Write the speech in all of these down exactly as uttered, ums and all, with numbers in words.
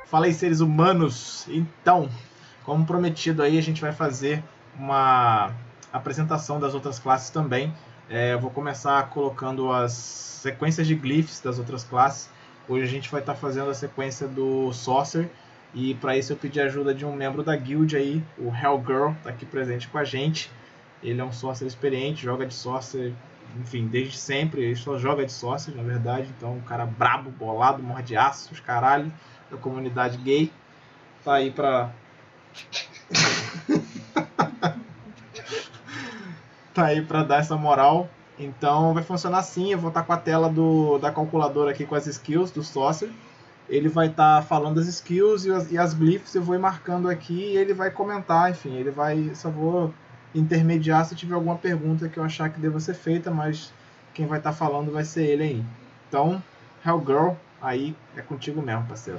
Fala aí, seres humanos. Então, como prometido aí, a gente vai fazer uma apresentação das outras classes também. É, eu vou começar colocando as sequências de glyphs das outras classes. Hoje a gente vai estar fazendo a sequência do Sorcerer. E para isso eu pedi a ajuda de um membro da guild aí, o Hellgirl, está aqui presente com a gente. Ele é um Sorcerer experiente, joga de Sorcerer, enfim, desde sempre. Ele só joga de Sorcerer, na verdade. Então, um cara brabo, bolado, morde aço, os caralho, da comunidade gay. Tá aí pra... tá aí pra dar essa moral. Então vai funcionar assim, eu vou estar com a tela do, da calculadora aqui com as skills do Sorcerer. Ele vai estar falando das skills e as, e as glyphs, eu vou ir marcando aqui e ele vai comentar, enfim, ele vai... Só vou intermediar se tiver alguma pergunta que eu achar que deva ser feita, mas quem vai estar falando vai ser ele aí. Então, Hellgirl, aí é contigo mesmo, parceiro.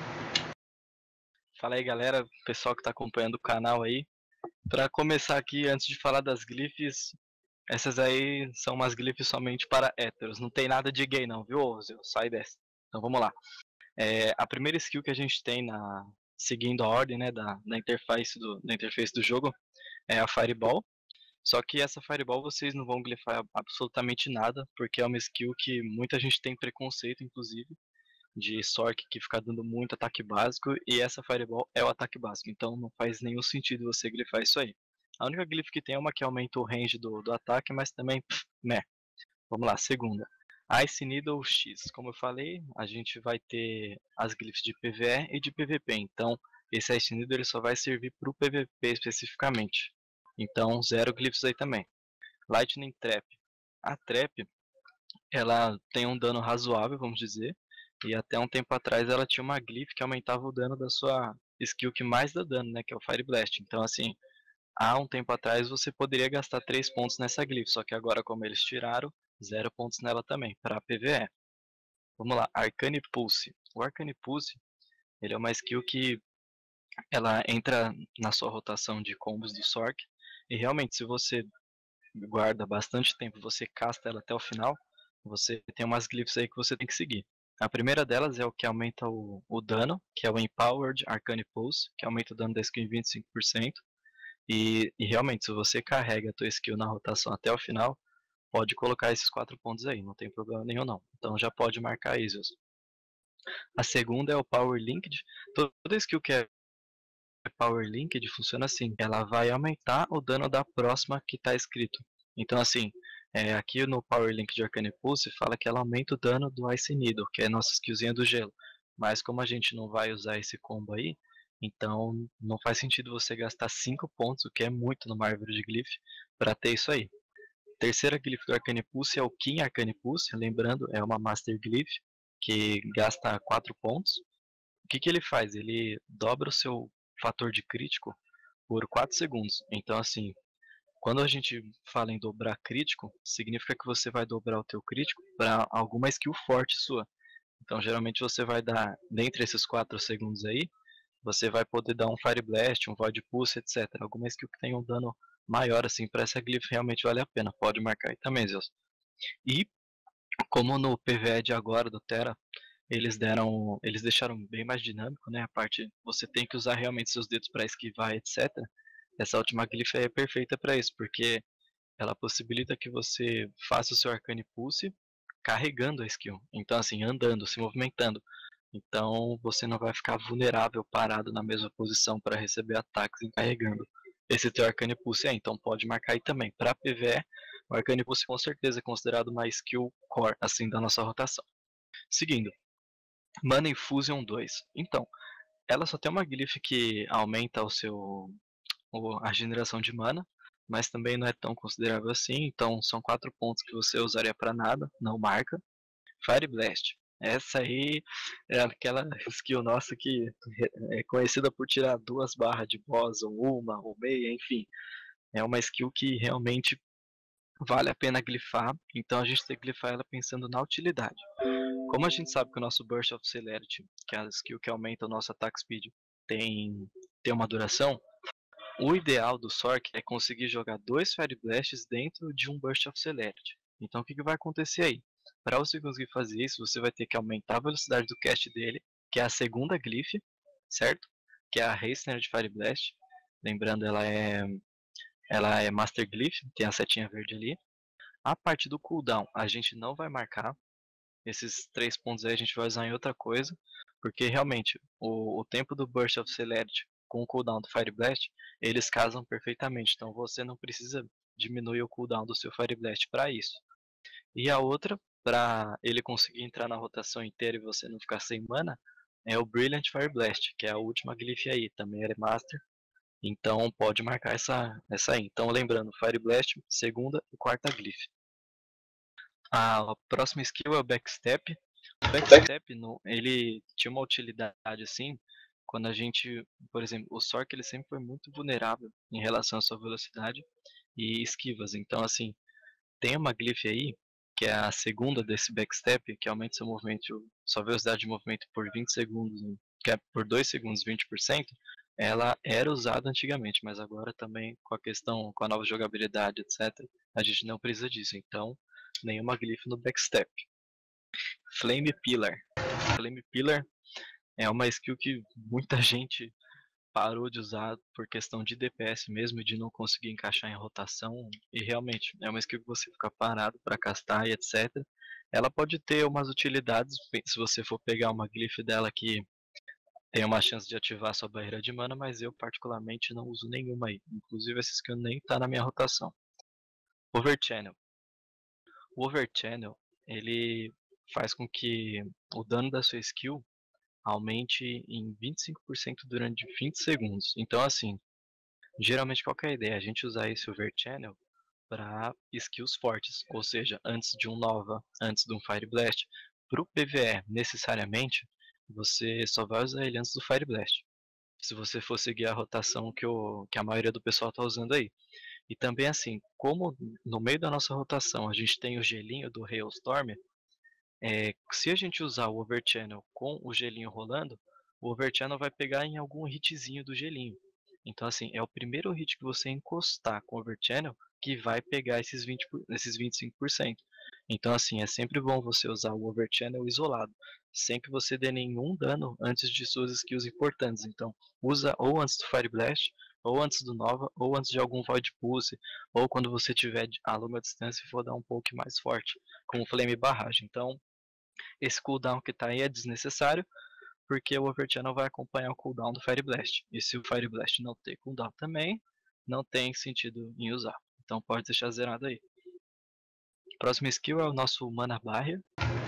Fala aí, galera, pessoal que está acompanhando o canal aí. Para começar aqui, antes de falar das glyphs, essas aí são umas glyphs somente para héteros. Não tem nada de gay não, viu, Zé? Sai dessa. Então vamos lá. É, a primeira skill que a gente tem na seguindo a ordem, né, da, da interface do da interface do jogo é a Fireball. Só que essa Fireball vocês não vão glifar absolutamente nada, porque é uma skill que muita gente tem preconceito, inclusive, de Sork que fica dando muito ataque básico, e essa Fireball é o ataque básico, então não faz nenhum sentido você glifar isso aí. A única glyph que tem é uma que aumenta o range do, do ataque, mas também, pff, né. Vamos lá, segunda. Ice Needle X. Como eu falei, a gente vai ter as glyphs de P V E e de P V P, então esse Ice Needle ele só vai servir para o P V P especificamente. Então, zero glyphs aí também. Lightning Trap. A Trap, ela tem um dano razoável, vamos dizer, e até um tempo atrás ela tinha uma glyph que aumentava o dano da sua skill que mais dá dano, né, que é o Fire Blast. Então, assim, há um tempo atrás você poderia gastar três pontos nessa glyph, só que agora, como eles tiraram, zero pontos nela também, para P V E. Vamos lá, Arcane Pulse. O Arcane Pulse, ele é uma skill que ela entra na sua rotação de combos do Sork, e realmente, se você guarda bastante tempo, você casta ela até o final, você tem umas glyphs aí que você tem que seguir. A primeira delas é o que aumenta o, o dano, que é o Empowered Arcane Pulse, que aumenta o dano da skill em vinte e cinco por cento. E, e realmente, se você carrega a tua skill na rotação até o final, pode colocar esses quatro pontos aí, não tem problema nenhum não. Então já pode marcar Isos. A segunda é o Power Linked. Toda skill que é Power Linked funciona assim, ela vai aumentar o dano da próxima que está escrito. Então assim, é, aqui no Power Link de Arcane Pulse fala que ela aumenta o dano do Ice Needle, que é a nossa skillzinha do gelo. Mas como a gente não vai usar esse combo aí, então não faz sentido você gastar cinco pontos, o que é muito numa árvore de glyph, para ter isso aí. Terceira glyph do Arcane Pulse é o King Arcane Pulse, lembrando, é uma Master Glyph que gasta quatro pontos. O que, que ele faz? Ele dobra o seu fator de crítico por quatro segundos. Então assim, quando a gente fala em dobrar crítico, significa que você vai dobrar o teu crítico para alguma skill forte sua. Então geralmente você vai dar, dentre esses quatro segundos aí, você vai poder dar um Fire Blast, um Void Pulse, etcétera. Alguma skill que tenha um dano maior assim, para essa glyph realmente vale a pena. Pode marcar aí também, Zeus. E como no P V E de agora do Terra, eles deram, eles deixaram bem mais dinâmico, né? A parte você tem que usar realmente seus dedos para esquivar, etcétera. Essa última glyph é perfeita para isso, porque ela possibilita que você faça o seu Arcane Pulse carregando a skill. Então assim, andando, se movimentando. Então você não vai ficar vulnerável parado na mesma posição para receber ataques e carregando esse teu Arcane Pulse é. Então pode marcar aí também. Para P V E, o Arcane Pulse com certeza é considerado uma skill core assim da nossa rotação. Seguindo, Mana Infusion dois. Então, ela só tem uma glyph que aumenta o seu a geração de mana, mas também não é tão considerável assim, então são quatro pontos que você usaria para nada, não marca. Fire Blast. Essa aí é aquela skill nossa que é conhecida por tirar duas barras de boss, ou uma, ou meia, enfim. É uma skill que realmente vale a pena glifar, então a gente tem que glifar ela pensando na utilidade. Como a gente sabe que o nosso Burst of Celerity, que é a skill que aumenta o nosso attack speed, tem, tem uma duração, o ideal do Sork é conseguir jogar dois Fire Blasts dentro de um Burst of Celerity. Então o que, que vai acontecer aí? Para você conseguir fazer isso, você vai ter que aumentar a velocidade do cast dele, que é a segunda glyph, certo? Que é a Hastener de Fire Blast. Lembrando, ela é, ela é Master Glyph, tem a setinha verde ali. A parte do cooldown, a gente não vai marcar. Esses três pontos aí a gente vai usar em outra coisa. Porque realmente, o, o tempo do Burst of Celerity com o cooldown do Fire Blast, eles casam perfeitamente. Então você não precisa diminuir o cooldown do seu Fire Blast para isso. E a outra, para ele conseguir entrar na rotação inteira e você não ficar sem mana, é o Brilliant Fire Blast, que é a última glyph aí, também é Master. Então pode marcar essa, essa aí. Então lembrando, Fire Blast, segunda e quarta glyph. A próxima skill é o Backstep. O Backstep, no, ele tinha uma utilidade assim, quando a gente, por exemplo, o Sork ele sempre foi muito vulnerável em relação à sua velocidade e esquivas. Então assim, tem uma glyph aí, que é a segunda desse Backstep, que aumenta seu movimento, sua velocidade de movimento por vinte segundos, que é por dois segundos vinte por cento. Ela era usada antigamente, mas agora também com a questão, com a nova jogabilidade, etcétera, a gente não precisa disso. Então, nenhuma glyph no Backstep. Flame Pillar. Flame Pillar é uma skill que muita gente parou de usar por questão de D P S mesmo e de não conseguir encaixar em rotação. E realmente é uma skill que você fica parado para castar e etcétera. Ela pode ter umas utilidades se você for pegar uma glyph dela que tem uma chance de ativar sua barreira de mana, mas eu particularmente não uso nenhuma aí. Inclusive essa skill nem está na minha rotação. Overchannel. O Overchannel, ele faz com que o dano da sua skill aumente em vinte e cinco por cento durante vinte segundos. Então assim, geralmente qual que é a ideia? A gente usar esse Overchannel para skills fortes, ou seja, antes de um Nova, antes de um Fire Blast. Para o P V E, necessariamente, você só vai usar ele antes do Fire Blast. Se você for seguir a rotação que, o, que a maioria do pessoal está usando aí. E também assim, como no meio da nossa rotação a gente tem o gelinho do Hailstorm, é, se a gente usar o Overchannel com o gelinho rolando, o Overchannel vai pegar em algum hitzinho do gelinho. Então assim, é o primeiro hit que você encostar com o Overchannel que vai pegar esses, vinte, esses vinte e cinco por cento. Então assim, é sempre bom você usar o Overchannel isolado, sem que você dê nenhum dano antes de suas skills importantes. Então usa ou antes do Fire Blast, ou antes do Nova, ou antes de algum Void Pulse, ou quando você tiver a longa distância e for dar um pouco mais forte, como Flame Barragem. Então esse cooldown que está aí é desnecessário, porque o Overchannel vai acompanhar o cooldown do Fire Blast. E se o Fire Blast não ter cooldown também, não tem sentido em usar. Então pode deixar zerado aí. Próximo skill é o nosso Mana Barrier.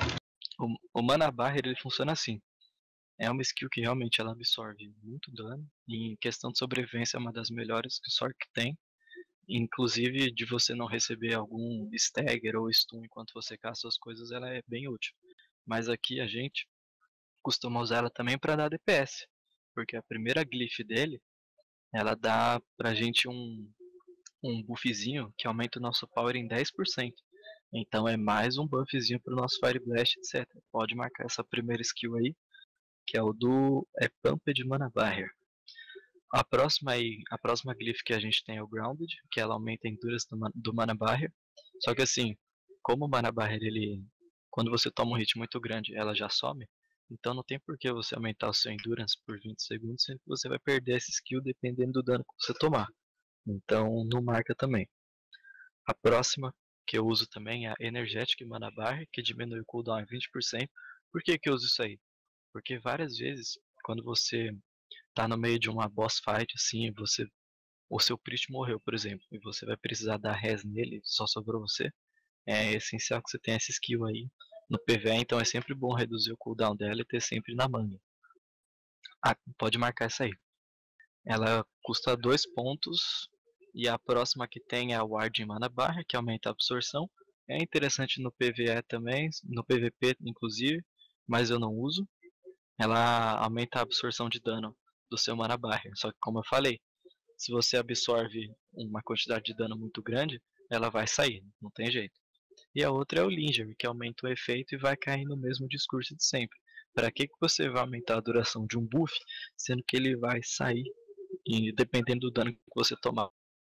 O, o Mana Barrier ele funciona assim. É uma skill que realmente ela absorve muito dano. E em questão de sobrevivência é uma das melhores que o Sork tem. Inclusive de você não receber algum stagger ou stun enquanto você caça as coisas, ela é bem útil. Mas aqui a gente costuma usar ela também para dar D P S. Porque a primeira glyph dele, ela dá pra gente um, um buffzinho que aumenta o nosso power em dez por cento. Então é mais um buffzinho para o nosso Fire Blast, etcétera. Pode marcar essa primeira skill aí, que é o do é Pumped Mana Barrier. A próxima, aí, a próxima glyph que a gente tem é o Grounded, que ela aumenta a endurance do, do Mana Barrier. Só que assim, como o Mana Barrier, ele, quando você toma um hit muito grande, ela já some. Então não tem por que você aumentar o seu Endurance por vinte segundos, sendo que você vai perder essa skill dependendo do dano que você tomar. Então não marca também. A próxima que eu uso também é a Energetic Mana Barrier, que diminui o cooldown em vinte por cento. Por que que eu uso isso aí? Porque várias vezes, quando você tá no meio de uma boss fight, assim, você, o seu Priest morreu, por exemplo, e você vai precisar dar res nele, só sobrou você, é essencial que você tenha essa skill aí no P V E, então é sempre bom reduzir o cooldown dela e ter sempre na manga. Ah, pode marcar essa aí. Ela custa dois pontos, e a próxima que tem é a Ward Mana Barrier, que aumenta a absorção. É interessante no P V E também, no P V P inclusive, mas eu não uso. Ela aumenta a absorção de dano do seu Mana Barrier, só que como eu falei, se você absorve uma quantidade de dano muito grande, ela vai sair, não tem jeito. E a outra é o Linger, que aumenta o efeito e vai cair no mesmo discurso de sempre. Para que, que você vai aumentar a duração de um buff, sendo que ele vai sair e dependendo do dano que você tomar?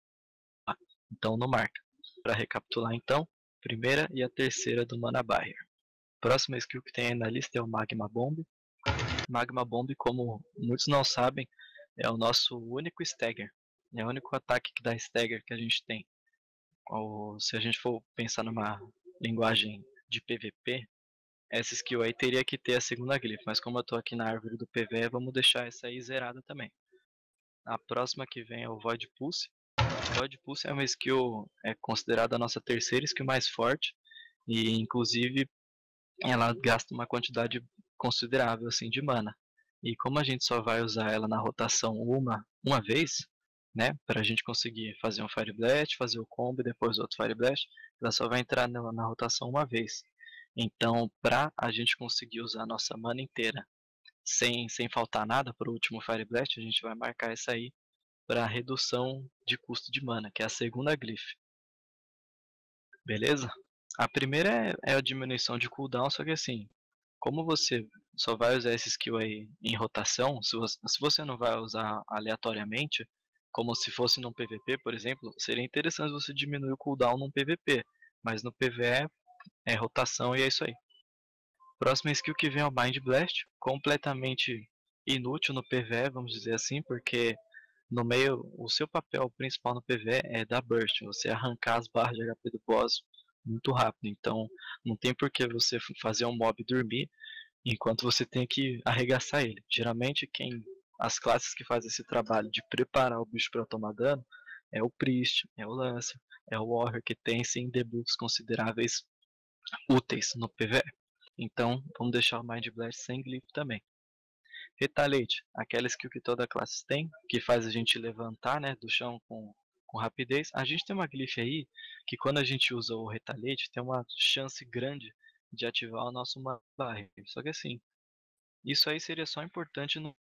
Então não marca. Para recapitular então, primeira e a terceira do Mana Barrier. Próxima skill que tem aí na lista é o Magma Bomb. Magma Bomb, como muitos não sabem, é o nosso único stagger. É o único ataque que dá stagger que a gente tem. Ou se a gente for pensar numa linguagem de P V P, essa skill aí teria que ter a segunda glyph, mas como eu tô aqui na árvore do P V E, vamos deixar essa aí zerada também. A próxima que vem é o Void Pulse. O Void Pulse é uma skill, é considerada a nossa terceira skill mais forte, e inclusive ela gasta uma quantidade considerável assim de mana. E como a gente só vai usar ela na rotação uma, uma vez, né, para a gente conseguir fazer um Fire Blast, fazer o combo e depois outro Fire Blast, ela só vai entrar na, na rotação uma vez. Então, para a gente conseguir usar a nossa mana inteira sem, sem faltar nada para o último Fire Blast, a gente vai marcar essa aí para redução de custo de mana, que é a segunda glyph. Beleza? A primeira é, é a diminuição de cooldown, só que assim, como você só vai usar esse skill aí em rotação, se você, se você não vai usar aleatoriamente, como se fosse num P V P, por exemplo, seria interessante você diminuir o cooldown num P V P, mas no P V E é rotação e é isso aí. Próxima skill que vem é o Mind Blast, completamente inútil no P V E, vamos dizer assim, porque no meio, o seu papel principal no P V E é dar burst, você arrancar as barras de H P do boss muito rápido, então não tem por que você fazer um mob dormir enquanto você tem que arregaçar ele. Geralmente quem as classes que fazem esse trabalho de preparar o bicho para tomar dano é o Priest, é o Lancer, é o Warrior, que tem sim debuffs consideráveis úteis no P V E. Então vamos deixar o Mind Blast sem glyph também. Retaliate, aquela skill que toda classe tem, que faz a gente levantar, né, do chão com, com rapidez. A gente tem uma glyph aí, que quando a gente usa o Retaliate, tem uma chance grande de ativar o nosso barre. Só que assim, isso aí seria só importante no,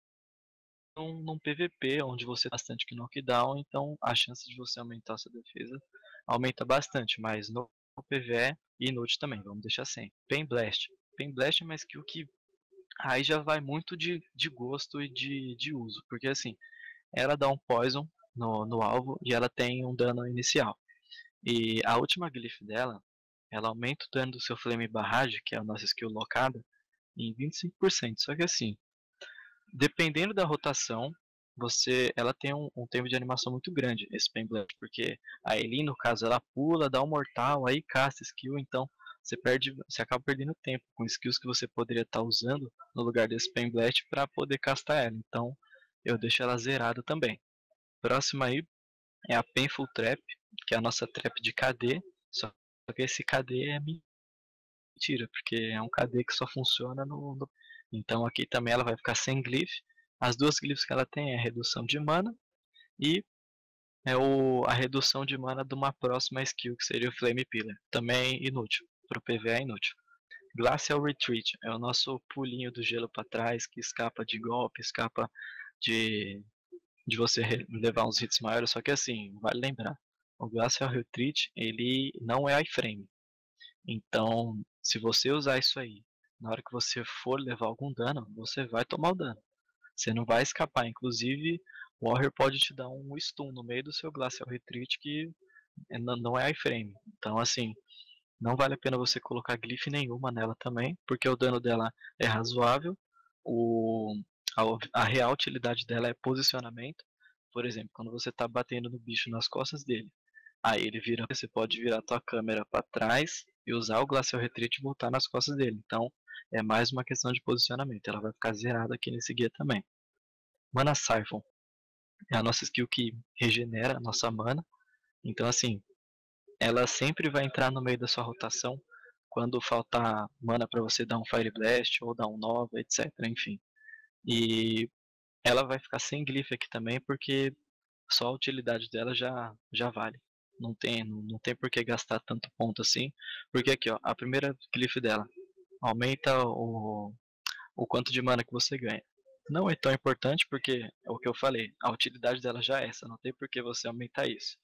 num, num P V P, onde você tem bastante knockdown, então a chance de você aumentar a sua defesa aumenta bastante, mas no P V E, inútil também, vamos deixar sem. Pain Blast. Pain Blast é uma skill que aí já vai muito de, de gosto e de, de uso, porque assim, ela dá um poison no, no alvo e ela tem um dano inicial. E a última glyph dela, ela aumenta o dano do seu Flame Barrage, que é a nossa skill locada, em vinte e cinco por cento. Só que assim, dependendo da rotação, você, ela tem um, um tempo de animação muito grande, esse Pain Blast, porque a Eileen, no caso, ela pula, dá um mortal, aí casta skill, então você perde, você acaba perdendo tempo com skills que você poderia estar usando no lugar desse Pain Blast para poder castar ela. Então eu deixo ela zerada também. Próxima aí é a Painful Trap, que é a nossa trap de K D, só que esse K D é mentira, porque é um K D que só funciona no, no... Então aqui também ela vai ficar sem glyph. As duas glyphs que ela tem é a redução de mana e é o, a redução de mana de uma próxima skill, que seria o Flame Pillar. Também inútil, para o P V E é inútil. Glacial Retreat é o nosso pulinho do gelo para trás, que escapa de golpe, escapa de, de você levar uns hits maiores, só que assim, vale lembrar, o Glacial Retreat ele não é iframe. Então, se você usar isso aí, na hora que você for levar algum dano, você vai tomar o dano. Você não vai escapar, inclusive o Warrior pode te dar um stun no meio do seu Glacial Retreat que não é iframe. Então assim, não vale a pena você colocar glyph nenhuma nela também, porque o dano dela é razoável. O, a, a real utilidade dela é posicionamento. Por exemplo, quando você está batendo no bicho nas costas dele, aí ele vira, você pode virar a tua câmera para trás e usar o Glacial Retreat e voltar nas costas dele. Então é mais uma questão de posicionamento. Ela vai ficar zerada aqui nesse guia também. Mana Siphon é a nossa skill que regenera a nossa mana. Então assim, ela sempre vai entrar no meio da sua rotação quando faltar mana para você dar um Fire Blast ou dar um Nova, etc. Enfim. E ela vai ficar sem glyph aqui também, porque só a utilidade dela já, já vale. Não tem, não, não tem por que gastar tanto ponto assim. Porque aqui, ó, a primeira glyph dela aumenta o, o quanto de mana que você ganha. Não é tão importante porque é o que eu falei, a utilidade dela já é essa, não tem por que você aumentar isso.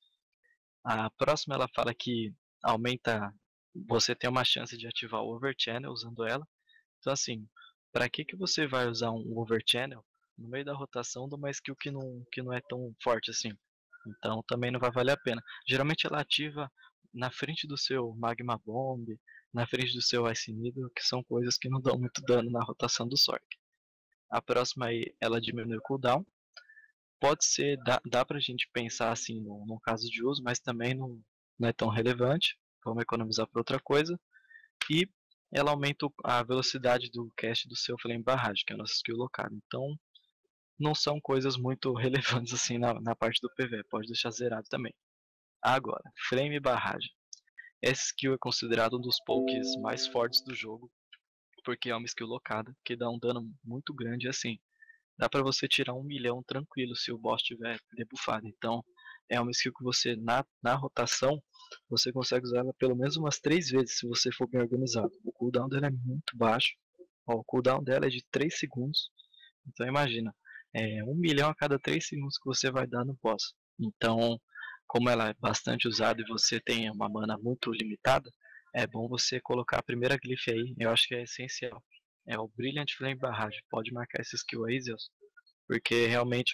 A próxima ela fala que aumenta, você tem uma chance de ativar o Overchannel usando ela. Então assim, para que, que você vai usar um Overchannel no meio da rotação de uma skill que não, que não é tão forte assim? Então também não vai valer a pena. Geralmente ela ativa na frente do seu Magma Bomb, na frente do seu Ice Needle, que são coisas que não dão muito dano na rotação do Sork. A próxima aí, ela diminui o cooldown. Pode ser, dá, dá pra gente pensar assim no, no caso de uso, mas também não, não é tão relevante. Vamos economizar para outra coisa. E ela aumenta a velocidade do cast do seu Flame Barrage, que é a nossa skill locada. Então, não são coisas muito relevantes assim na, na parte do P V. Pode deixar zerado também. Agora, Flame Barrage. Essa skill é considerada um dos pokés mais fortes do jogo, porque é uma skill locada, que dá um dano muito grande assim. Dá pra você tirar um milhão tranquilo se o boss estiver debuffado. Então, é uma skill que você, na, na rotação, você consegue usar ela pelo menos umas três vezes se você for bem organizado. O cooldown dela é muito baixo. Ó, o cooldown dela é de três segundos. Então, imagina, é um milhão a cada três segundos que você vai dar no boss. Então, como ela é bastante usada e você tem uma mana muito limitada, é bom você colocar a primeira glyph aí. Eu acho que é essencial. É o Brilliant Flame Barrage. Pode marcar essa skill aí, Zeus. Porque realmente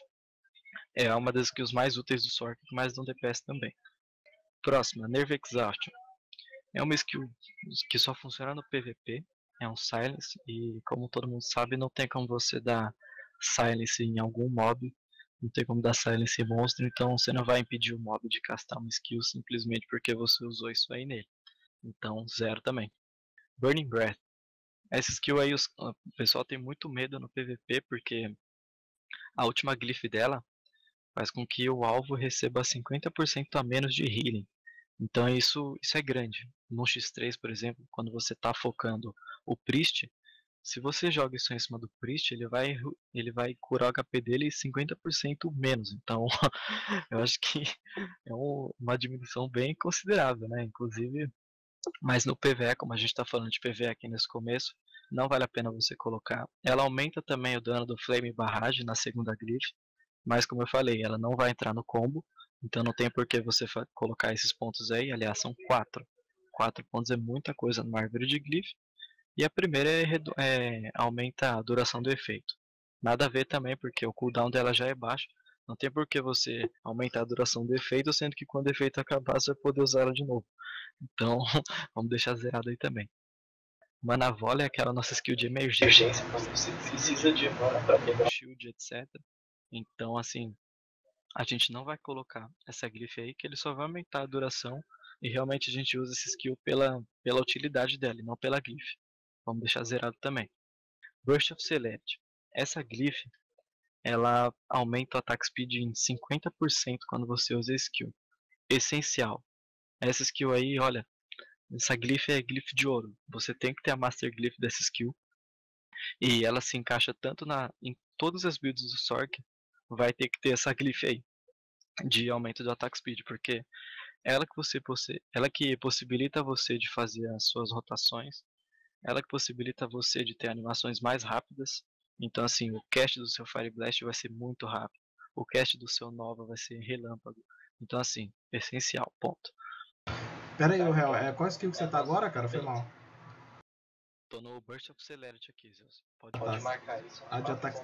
é uma das skills mais úteis do Sork, mas dão D P S também. Próxima, Nerve Exhaustion. É uma skill que só funciona no P V P. É um Silence. E como todo mundo sabe, não tem como você dar Silence em algum mob. Não tem como dar Silence em monstro. Então você não vai impedir o mob de castar uma skill simplesmente porque você usou isso aí nele. Então, zero também. Burning Breath. Essa skill aí os, o pessoal tem muito medo no P V P porque a última glyph dela faz com que o alvo receba cinquenta por cento a menos de healing. Então isso, isso é grande. No X três, por exemplo, quando você está focando o Priest, se você joga isso em cima do Priest, ele vai, ele vai curar o H P dele cinquenta por cento menos. Então eu acho que é um, uma diminuição bem considerável, né? Inclusive, mas no P V E, como a gente está falando de P V E aqui nesse começo, não vale a pena você colocar. Ela aumenta também o dano do Flame Barrage na segunda glyph, mas como eu falei, ela não vai entrar no combo, então não tem por que você colocar esses pontos aí. Aliás, são quatro. Quatro pontos é muita coisa numa árvore de glyph. E a primeira é, é aumenta a duração do efeito. Nada a ver também, porque o cooldown dela já é baixo. Não tem por que você aumentar a duração do efeito, sendo que quando o efeito acabar você vai poder usar ela de novo. Então, vamos deixar zerado aí também. Mana Volley é aquela nossa skill de emergência, quando você precisa de mana para pegar o shield, etcétera. Então, assim, a gente não vai colocar essa glyph aí, que ele só vai aumentar a duração e realmente a gente usa essa skill pela, pela utilidade dela e não pela glyph. Vamos deixar zerado também. Burst of Celerity. Essa glyph, ela aumenta o attack speed em cinquenta por cento quando você usa a skill. Essencial. Essa skill aí, olha, essa glyph é glyph de ouro. Você tem que ter a master glyph dessa skill. E ela se encaixa tanto na, em todas as builds do Sork, vai ter que ter essa glyph aí de aumento do attack speed, porque ela que você ela que possibilita você de fazer as suas rotações, ela que possibilita você de ter animações mais rápidas. Então assim, o cast do seu Fire Blast vai ser muito rápido, o cast do seu Nova vai ser relâmpago. Então assim, essencial, ponto. Pera aí, Real, é, qual skill que você tá agora, cara? Foi mal. Tô no Burst of Celerity aqui, Zeus. Pode, Tá. pode marcar isso. Ah, de ataque.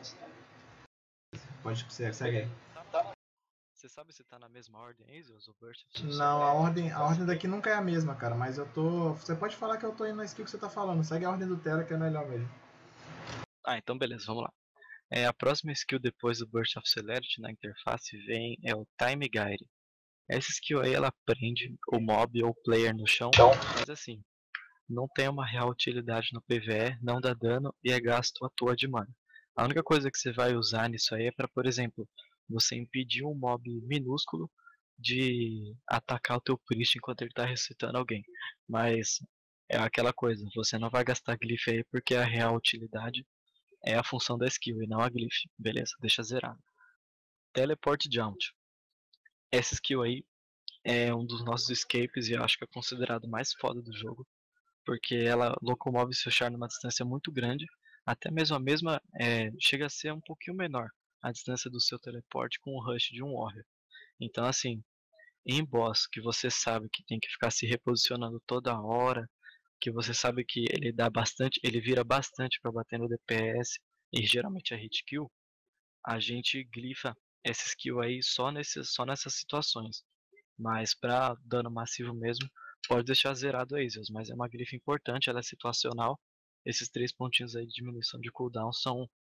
Pode ser, segue aí. Você sabe se tá na mesma ordem aí, Zeus? O Burst of Celerity? Não, a ordem, a ordem daqui nunca é a mesma, cara, mas eu tô. Você pode falar que eu tô indo na skill que você tá falando. Segue a ordem do Terra que é melhor mesmo. Ah, então beleza, vamos lá. É, a próxima skill depois do Burst of Celerity na interface vem é o Time Guide. Essa skill aí ela prende o mob ou player no chão, mas assim, não tem uma real utilidade no P V E, não dá dano e é gasto à toa de mana. A única coisa que você vai usar nisso aí é para, por exemplo, você impedir um mob minúsculo de atacar o teu priest enquanto ele está ressuscitando alguém. Mas é aquela coisa, você não vai gastar glyph aí porque a real utilidade é a função da skill e não a glyph. Beleza, deixa zerado. Teleport Jaunt. Essa skill aí é um dos nossos escapes e eu acho que é considerado mais foda do jogo, porque ela locomove seu char numa distância muito grande, até mesmo a mesma, é, chega a ser um pouquinho menor a distância do seu teleporte com o rush de um warrior. Então assim, em boss que você sabe que tem que ficar se reposicionando toda hora, que você sabe que ele dá bastante, ele vira bastante para bater no D P S e geralmente é hit kill, a gente glifa essa skill aí só, nesse, só nessas situações. Mas para dano massivo mesmo, pode deixar zerado aí, Zeus, mas é uma glifa importante, ela é situacional. Esses três pontinhos aí de diminuição de cooldown são,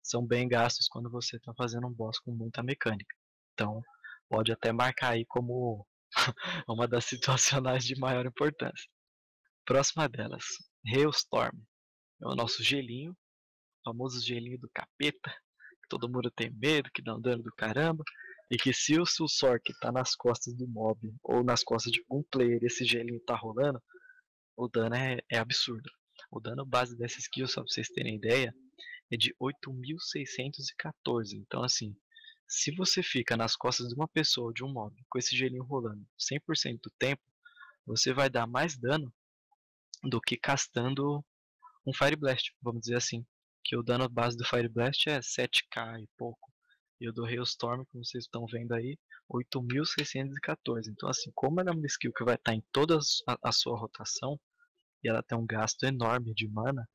são bem gastos quando você está fazendo um boss com muita mecânica. Então, pode até marcar aí como uma das situacionais de maior importância. Próxima delas, Hailstorm. É o nosso gelinho, o famoso gelinho do capeta, que todo mundo tem medo, que dá um dano do caramba, e que se o seu Sork tá nas costas do mob, ou nas costas de um player, esse gelinho tá rolando, o dano é, é absurdo. O dano base dessa skill, só pra vocês terem ideia, é de oito mil seiscentos e quatorze. Então assim, se você fica nas costas de uma pessoa ou de um mob com esse gelinho rolando cem por cento do tempo, você vai dar mais dano do que castando um Fire Blast, vamos dizer assim. Que o dano base do Fire Blast é sete K e pouco. E o do Hailstorm, como vocês estão vendo aí, oito mil seiscentos e quatorze. Então assim, como ela é uma skill que vai estar em toda a, a sua rotação, e ela tem um gasto enorme de mana,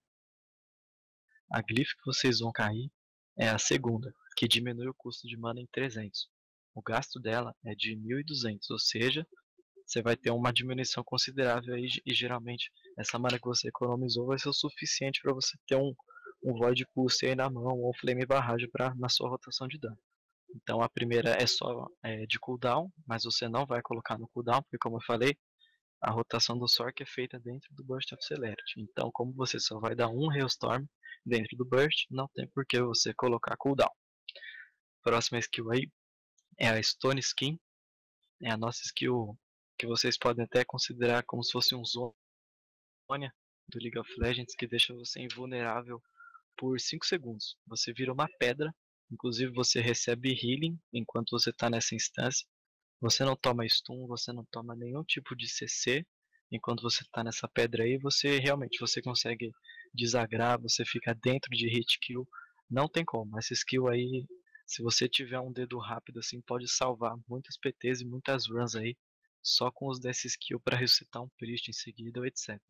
a glyph que vocês vão cair é a segunda, que diminui o custo de mana em trezentos. O gasto dela é de mil e duzentos, ou seja, você vai ter uma diminuição considerável aí, e geralmente essa mana que você economizou vai ser o suficiente para você ter um, um Void Pulse aí na mão ou Flame Barrage pra, na sua rotação de dano. Então a primeira é só é, de cooldown, mas você não vai colocar no cooldown, porque como eu falei, a rotação do Sork é feita dentro do Burst of Celerity. Então como você só vai dar um Hailstorm dentro do Burst, não tem por que você colocar cooldown. Próxima skill aí é a Stone Skin. É a nossa skill que vocês podem até considerar como se fosse um Zhonya do League of Legends, que deixa você invulnerável por cinco segundos. Você vira uma pedra, inclusive você recebe healing enquanto você está nessa instância. Você não toma stun, você não toma nenhum tipo de C C enquanto você está nessa pedra aí. Você realmente você consegue desagrar, você fica dentro de hit kill. Não tem como. Essa skill aí, se você tiver um dedo rápido assim, pode salvar muitas P Ts e muitas runs aí, só com os dessa skill para ressuscitar um priest em seguida ou etcétera.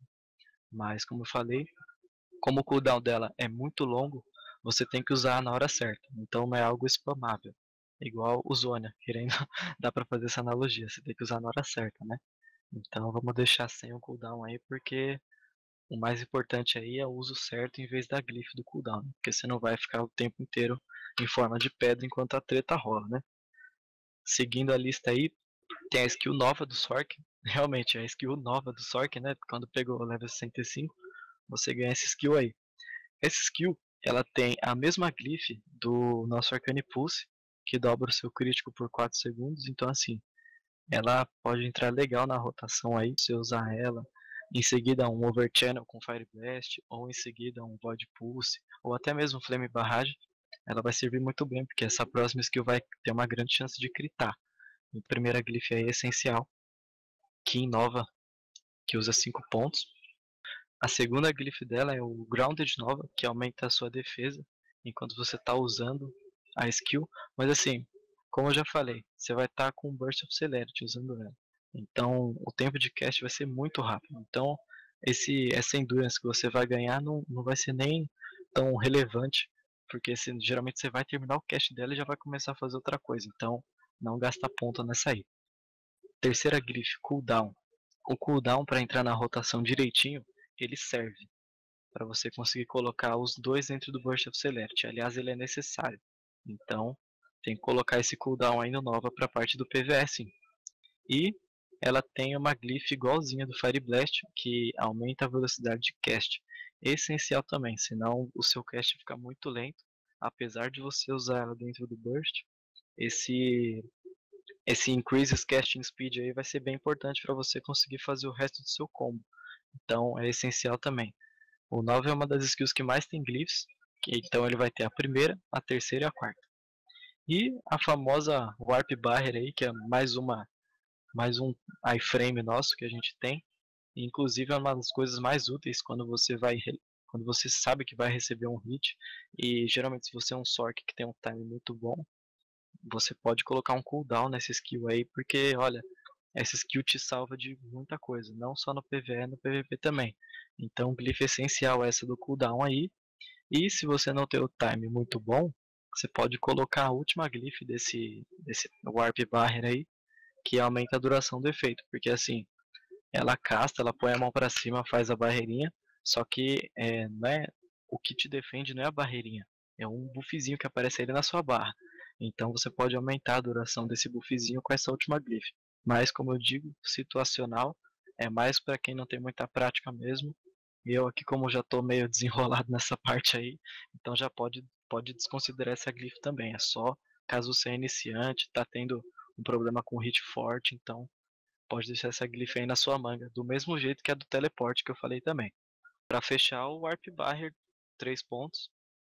Mas como eu falei, como o cooldown dela é muito longo, você tem que usar na hora certa. Então não é algo spamável. Igual o Zhonya, querendo, dá pra fazer essa analogia. Você tem que usar na hora certa, né? Então vamos deixar sem o cooldown aí, porque o mais importante aí é o uso certo em vez da glyph do cooldown. Né? Porque você não vai ficar o tempo inteiro em forma de pedra enquanto a treta rola, né? Seguindo a lista aí, tem a skill nova do Sork. Realmente, a skill nova do Sork, né? Quando pegou o level sessenta e cinco, você ganha essa skill aí. Essa skill, ela tem a mesma glyph do nosso Arcane Pulse, que dobra o seu crítico por quatro segundos. Então assim, ela pode entrar legal na rotação aí, você usar ela. Em seguida um Overchannel com Fire Blast, ou em seguida um Void Pulse, ou até mesmo Flame Barrage. Ela vai servir muito bem, porque essa próxima skill vai ter uma grande chance de critar. A primeira glyph aí é essencial, que inova, que usa cinco pontos. A segunda glyph dela é o Grounded Nova, que aumenta a sua defesa enquanto você está usando a skill. Mas assim, como eu já falei, você vai estar tá com Burst of Celerity usando ela. Então o tempo de cast vai ser muito rápido. Então esse, essa endurance que você vai ganhar não, não vai ser nem tão relevante, porque assim, geralmente você vai terminar o cast dela e já vai começar a fazer outra coisa. Então não gasta ponto nessa aí. Terceira glyph, cooldown. O cooldown para entrar na rotação direitinho, ele serve para você conseguir colocar os dois dentro do Burst of Celerity. Aliás, ele é necessário. Então, tem que colocar esse cooldown ainda nova para a parte do P V E, sim. E ela tem uma glyph igualzinha do Fire Blast, que aumenta a velocidade de cast. É essencial também, senão o seu cast fica muito lento. Apesar de você usar ela dentro do Burst, esse, esse Increases Casting Speed aí vai ser bem importante para você conseguir fazer o resto do seu combo. Então é essencial também. O nove é uma das skills que mais tem glyphs, então ele vai ter a primeira, a terceira e a quarta. E a famosa Warp Barrier aí, que é mais uma mais um iframe nosso que a gente tem. Inclusive é uma das coisas mais úteis quando você vai quando você sabe que vai receber um hit, e geralmente se você é um Sork que tem um time muito bom, você pode colocar um cooldown nessa skill aí, porque olha, essa skill te salva de muita coisa, não só no P V E, no P V P também. Então, glyph essencial essa do cooldown aí. E se você não tem o time muito bom, você pode colocar a última glyph desse, desse Warp Barrier aí, que aumenta a duração do efeito. Porque assim, ela casta, ela põe a mão pra cima, faz a barreirinha, só que é, não é, o que te defende não é a barreirinha, É um buffzinho que aparece ali na sua barra. Então você pode aumentar a duração desse buffzinho com essa última glyph. Mas como eu digo, situacional, é mais para quem não tem muita prática mesmo. E eu aqui, como já estou meio desenrolado nessa parte aí, então já pode, pode desconsiderar essa glyph também. É só caso você é iniciante, está tendo um problema com hit forte, então pode deixar essa glyph aí na sua manga. Do mesmo jeito que a do teleporte que eu falei também. Para fechar o Warp Barrier, três pontos.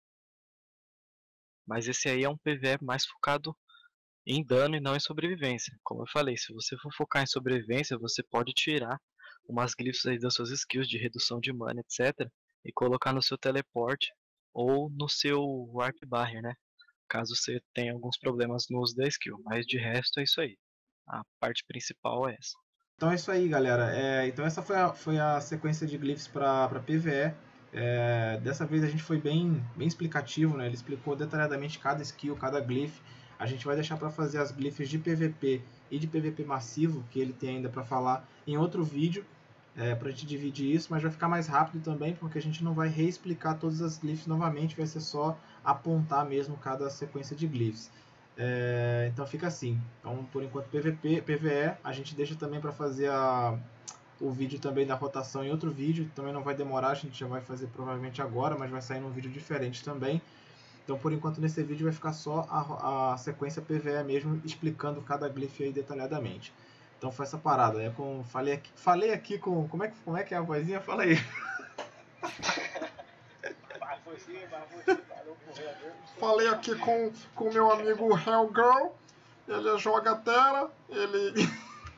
Mas esse aí é um P V E mais focado em dano e não em sobrevivência. Como eu falei, se você for focar em sobrevivência, você pode tirar umas glyphs aí das suas skills de redução de mana, etcétera. E colocar no seu teleporte ou no seu Warp Barrier, né? Caso você tenha alguns problemas no uso da skill. Mas de resto é isso aí. A parte principal é essa. Então é isso aí, galera. É, então essa foi a, foi a sequência de glyphs para P V E. É, dessa vez a gente foi bem, bem explicativo, né? Ele explicou detalhadamente cada skill, cada glyph. A gente vai deixar para fazer as glyphs de P V P e de P V P massivo, que ele tem ainda para falar em outro vídeo, é, para a gente dividir isso, mas vai ficar mais rápido também, porque a gente não vai reexplicar todas as glyphs novamente, vai ser só apontar mesmo cada sequência de glyphs. É, então fica assim. Então, por enquanto, P V P, P V E, a gente deixa também para fazer a, o vídeo também da rotação em outro vídeo. Também não vai demorar, a gente já vai fazer provavelmente agora, mas vai sair num vídeo diferente também. Então, por enquanto, nesse vídeo vai ficar só a, a sequência P V E mesmo, explicando cada glyph aí detalhadamente. Então foi essa parada. É com, falei, aqui, falei aqui com... Como é, que, como é que é a vozinha? Fala aí. Falei aqui com o meu amigo Hellgirl. Ele joga a Terra. Ele...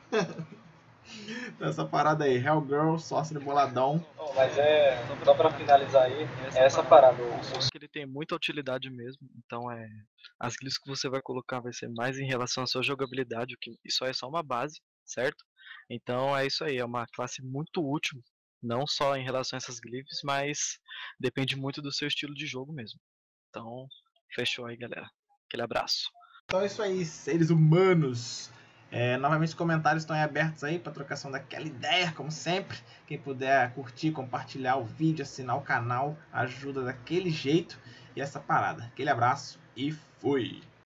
essa parada aí. Hellgirl, Sorcerer boladão. Oh, mas é... Só pra finalizar aí, é essa parada. O Sorcerer ele tem muita utilidade mesmo. Então é... As glyphs que você vai colocar vai ser mais em relação à sua jogabilidade. Que isso aí é só uma base, certo? Então é isso aí. É uma classe muito útil. Não só em relação a essas glyphs, mas depende muito do seu estilo de jogo mesmo. Então, fechou aí, galera. Aquele abraço. Então é isso aí, seres humanos. É, novamente os comentários estão aí abertos aí para trocação daquela ideia, como sempre. Quem puder curtir, compartilhar o vídeo, assinar o canal, ajuda daquele jeito. E essa parada. Aquele abraço e fui!